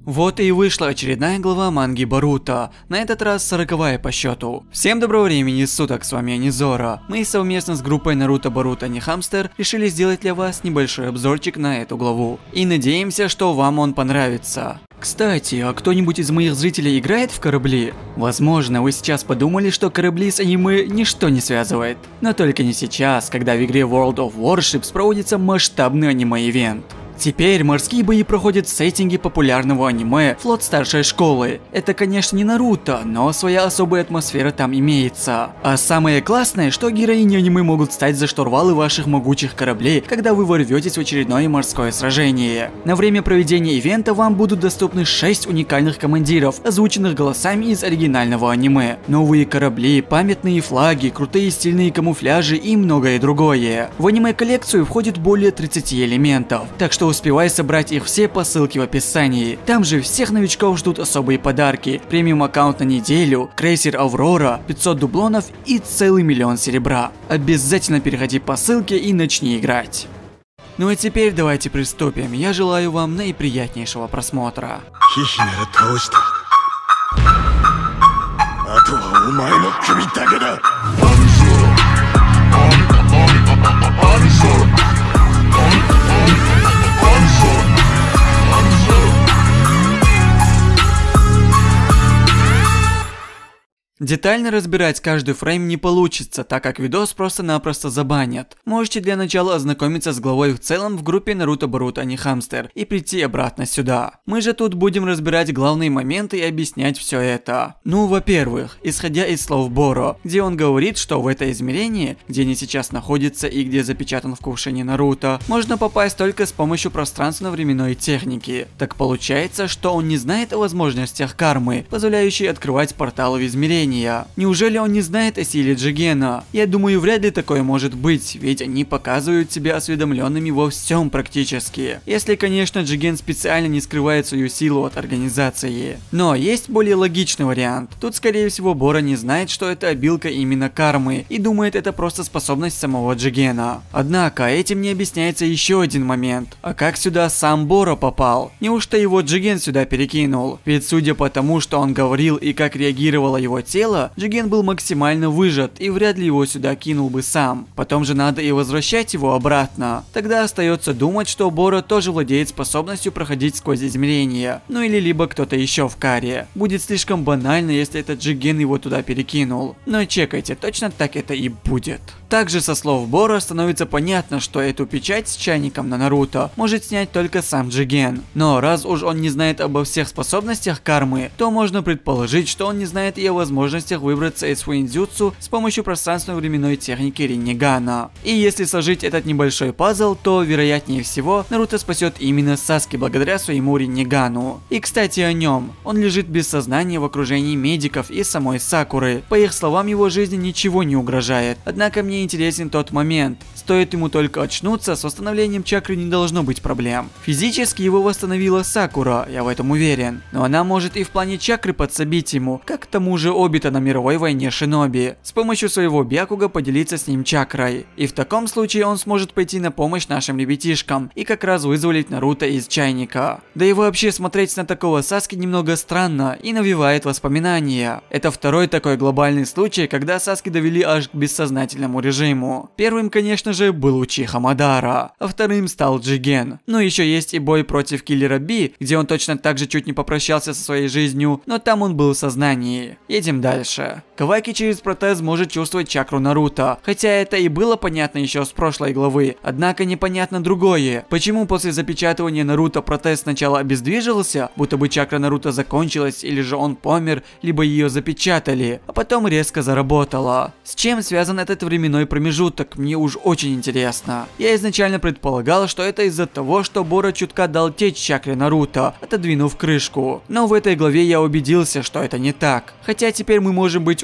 Вот и вышла очередная глава манги Боруто, на этот раз 40-я по счету. Всем доброго времени суток, с вами Анизора. Мы совместно с группой Наруто Боруто не Хамстер решили сделать для вас небольшой обзорчик на эту главу. И надеемся, что вам он понравится. Кстати, а кто-нибудь из моих зрителей играет в корабли? Возможно, вы сейчас подумали, что корабли с аниме ничто не связывает. Но только не сейчас, когда в игре World of Warships проводится масштабный аниме-ивент. Теперь морские бои проходят в сеттинге популярного аниме «Флот старшей школы». Это, конечно, не Наруто, но своя особая атмосфера там имеется. А самое классное, что героини аниме могут стать за штурвалы ваших могучих кораблей, когда вы ворветесь в очередное морское сражение. На время проведения ивента вам будут доступны 6 уникальных командиров, озвученных голосами из оригинального аниме. Новые корабли, памятные флаги, крутые стильные камуфляжи и многое другое. В аниме-коллекцию входит более 30 элементов, так что успевай собрать их все по ссылке в описании. Там же всех новичков ждут особые подарки, премиум аккаунт на неделю, крейсер Аврора, 500 дублонов и целый миллион серебра. Обязательно переходи по ссылке и начни играть. Ну а теперь давайте приступим. Я желаю вам наиприятнейшего просмотра. Детально разбирать каждый фрейм не получится, так как видос просто-напросто забанят. Можете для начала ознакомиться с главой в целом в группе Наруто Боруто не Хамстер и прийти обратно сюда. Мы же тут будем разбирать главные моменты и объяснять все это. Ну, во-первых, исходя из слов Боро, где он говорит, что в это измерение, где они сейчас находятся и где запечатан в кувшине Наруто, можно попасть только с помощью пространственно-временной техники. Так получается, что он не знает о возможностях кармы, позволяющей открывать порталы в измерение. Неужели он не знает о силе Джигена? Я думаю, вряд ли такое может быть, ведь они показывают себя осведомленными во всем практически. Если, конечно, Джиген специально не скрывает свою силу от организации. Но есть более логичный вариант. Тут, скорее всего, Боро не знает, что это обилка именно кармы, и думает, это просто способность самого Джигена. Однако, этим не объясняется еще один момент. А как сюда сам Боро попал? Неужто его Джиген сюда перекинул? Ведь судя по тому, что он говорил и как реагировало его тело, Джиген был максимально выжат и вряд ли его сюда кинул бы сам. Потом же надо и возвращать его обратно. Тогда остается думать, что Боро тоже владеет способностью проходить сквозь измерения. Ну или либо кто-то еще в каре. Будет слишком банально, если этот Джиген его туда перекинул. Но чекайте, точно так это и будет. Также со слов Боро становится понятно, что эту печать с чайником на Наруто может снять только сам Джиген. Но раз уж он не знает обо всех способностях кармы, то можно предположить, что он не знает и о возможностях выбраться из фуинзюцу с помощью пространственно-временной техники Риннегана. И если сложить этот небольшой пазл, то вероятнее всего Наруто спасет именно Саски благодаря своему Риннегану. И кстати о нем, он лежит без сознания в окружении медиков и самой Сакуры. По их словам, его жизни ничего не угрожает. Однако мне интересен тот момент. Стоит ему только очнуться, с восстановлением чакры не должно быть проблем. Физически его восстановила Сакура, я в этом уверен. Но она может и в плане чакры подсобить ему, как к тому же Обита на мировой войне Шиноби. С помощью своего Бякуга поделиться с ним чакрой. И в таком случае он сможет пойти на помощь нашим ребятишкам и как раз вызволить Наруто из чайника. Да и вообще смотреть на такого Саски немного странно и навевает воспоминания. Это второй такой глобальный случай, когда Саски довели аж к бессознательному режиму. Первым, конечно же, был Учиха Мадара, а вторым стал Джиген. Но еще есть и бой против Киллера Би, где он точно так же чуть не попрощался со своей жизнью, но там он был в сознании. Едем дальше. Каваки через протез может чувствовать чакру Наруто, хотя это и было понятно еще с прошлой главы, однако непонятно другое. Почему после запечатывания Наруто протез сначала обездвижился, будто бы чакра Наруто закончилась, или же он помер, либо ее запечатали, а потом резко заработала. С чем связан этот временной промежуток, мне уж очень интересно. Я изначально предполагал, что это из-за того, что Боро чутка дал течь чакре Наруто, отодвинув крышку. Но в этой главе я убедился, что это не так. Хотя теперь мы можем быть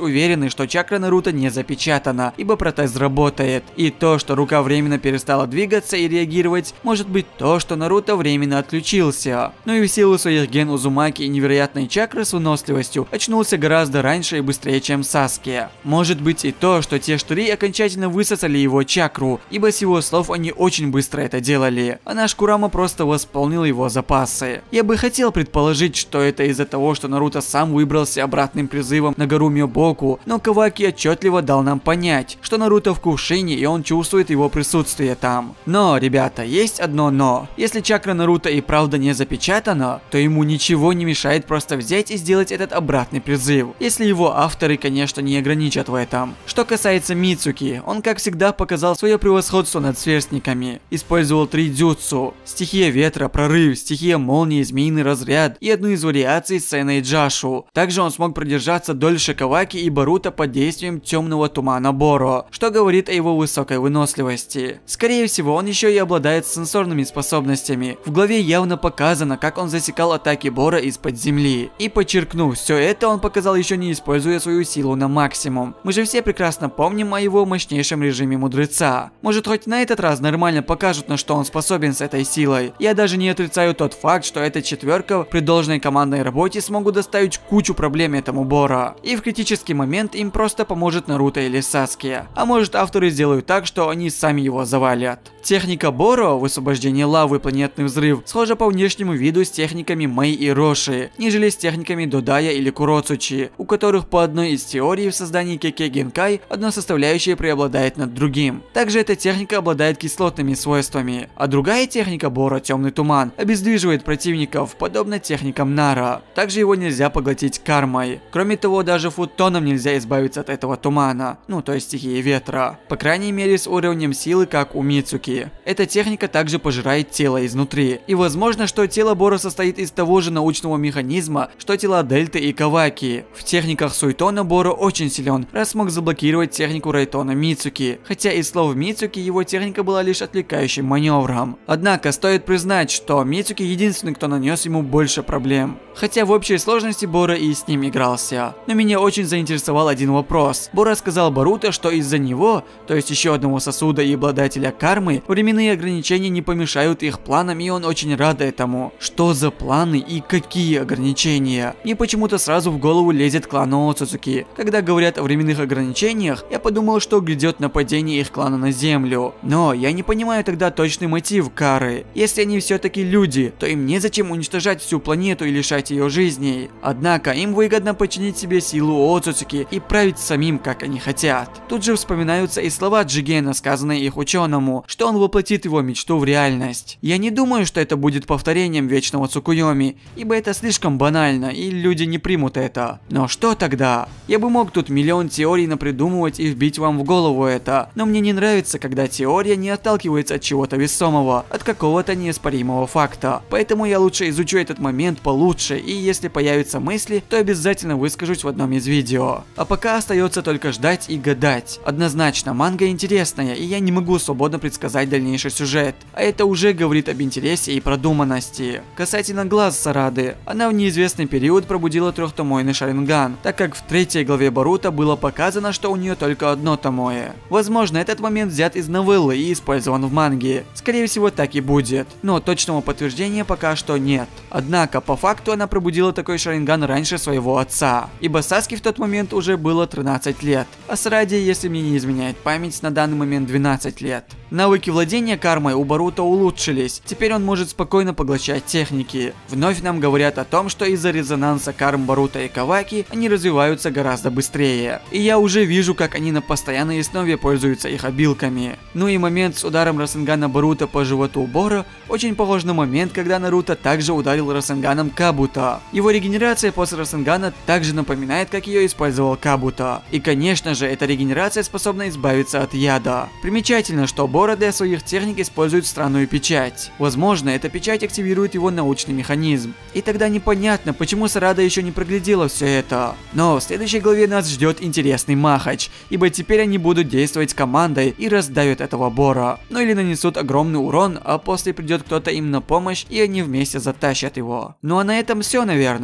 уверены, что чакра Наруто не запечатана, ибо протез работает. И то, что рука временно перестала двигаться и реагировать, может быть то, что Наруто временно отключился. Но и в силу своих ген Узумаки и невероятной чакры с выносливостью очнулся гораздо раньше и быстрее, чем Саске. Может быть и то, что те штыри окончательно высосали его чакру, ибо с его слов они очень быстро это делали, а наш Курама просто восполнил его запасы. Я бы хотел предположить, что это из-за того, что Наруто сам выбрался обратным призывом на гору Мёбоку, но Каваки отчетливо дал нам понять, что Наруто в кувшине и он чувствует его присутствие там. Но, ребята, есть одно но. Если чакра Наруто и правда не запечатана, то ему ничего не мешает просто взять и сделать этот обратный призыв, если его авторы, конечно, не ограничат в этом. Что касается Мицуки, он как всегда показал свое превосходство над сверстниками. Использовал 3 дзюцу: стихия ветра, прорыв, стихия молнии, змеиный разряд и одну из вариаций Сэнэй Джашу. Также он смог продержаться дольше Каваки и Боруто под действием темного тумана Боро, что говорит о его высокой выносливости. Скорее всего, он еще и обладает сенсорными способностями. В главе явно показано, как он засекал атаки Боро из-под земли. И подчеркну, все это он показал еще не используя свою силу на максимум. Мы же все прекрасно помним о его мощнейшем режиме мудреца. Может, хоть на этот раз нормально покажут, на что он способен с этой силой. Я даже не отрицаю тот факт, что эта четверка при должной командной работе смогут доставить кучу проблем этому Боро. И в критический момент им просто поможет Наруто или Саске. А может, авторы сделают так, что они сами его завалят. Техника Боро, высвобождение лавы, планетный взрыв, схожа по внешнему виду с техниками Мэй и Роши, нежели с техниками Додая или Куроцучи, у которых по одной из теорий в создании Кеке Генкай одна составляющая преобладает над другим. Также эта техника обладает кислотными свойствами, а другая техника Боро, темный туман, обездвиживает противников, подобно техникам Нара. Также его нельзя поглотить кармой. Кроме того, даже футоном нельзя избавиться от этого тумана, ну то есть стихии ветра. По крайней мере с уровнем силы, как у Мицуки. Эта техника также пожирает тело изнутри. И возможно, что тело Боро состоит из того же научного механизма, что тела Дельты и Каваки. В техниках Суетона Боро очень силен, раз смог заблокировать технику Райтона Мицуки. Хотя из слов Мицуки его техника была лишь отвлекающим маневром. Однако стоит признать, что Мицуки единственный, кто нанес ему больше проблем. Хотя в общей сложности Боро и с ним игрался. Но меня очень заинтересовал один вопрос. Боро сказал Боруто, что из-за него, то есть еще одного сосуда и обладателя кармы, временные ограничения не помешают их планам, и он очень рад этому. Что за планы и какие ограничения? Мне почему-то сразу в голову лезет клан Оцуцуки. Когда говорят о временных ограничениях, я подумал, что грядет нападение их клана на землю. Но я не понимаю тогда точный мотив Кары. Если они все-таки люди, то им незачем уничтожать всю планету и лишать ее жизней. Однако им выгодно подчинить себе силу Оцуцуки и править самим, как они хотят. Тут же вспоминаются и слова Джигена, сказанные их ученому, что он воплотит его мечту в реальность. Я не думаю, что это будет повторением вечного Цукуйоми, ибо это слишком банально, и люди не примут это. Но что тогда? Я бы мог тут миллион теорий напридумывать и вбить вам в голову это, но мне не нравится, когда теория не отталкивается от чего-то весомого, от какого-то неоспоримого факта. Поэтому я лучше изучу этот момент получше, и если появятся мысли, то обязательно выскажусь в одном из видео. А пока остается только ждать и гадать. Однозначно, манга интересная, и я не могу свободно предсказать дальнейший сюжет, а это уже говорит об интересе и продуманности. Касательно глаз Сарады, она в неизвестный период пробудила трехтомойный Шаринган, так как в 3 главе Боруто было показано, что у нее только одно томое. Возможно, этот момент взят из новеллы и использован в манге. Скорее всего, так и будет, но точного подтверждения пока что нет. Однако, по факту она пробудила такой Шаринган раньше своего отца, ибо Саске в тот момент уже было 13 лет, а Сараде, если мне не изменяет память, на данный момент 12 лет. Навыки владения кармой у Боруто улучшились, теперь он может спокойно поглощать техники. Вновь нам говорят о том, что из-за резонанса карм Боруто и Каваки они развиваются гораздо быстрее. И я уже вижу, как они на постоянной основе пользуются их обилками. Ну и момент с ударом Расенгана Боруто по животу Боро очень похож на момент, когда Наруто также ударил Расенганом Кабуто. Его регенерация после Расенгана также напоминает, как ее использовал Кабуто. И конечно же, эта регенерация способна избавиться от яда. Примечательно, что Боро для своих техник использует странную печать. Возможно, эта печать активирует его научный механизм. И тогда непонятно, почему Сарада еще не проглядела все это. Но в следующей главе нас ждет интересный махач, ибо теперь они будут действовать командой и раздавят этого Боро. Ну или нанесут огромный урон, а после придет кто-то им на помощь и они вместе затащат его. Ну а на этом все, наверное.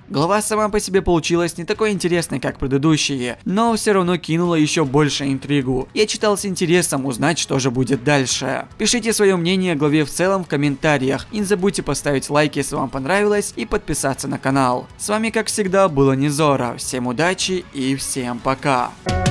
Глава сама по себе получилась не такой интересной, как предыдущие, но все равно кинула еще больше интригу. Я читал с интересом узнать, что же будет дальше. Пишите свое мнение о главе в целом в комментариях. И не забудьте поставить лайк, если вам понравилось, и подписаться на канал. С вами, как всегда, было Низора. Всем удачи и всем пока.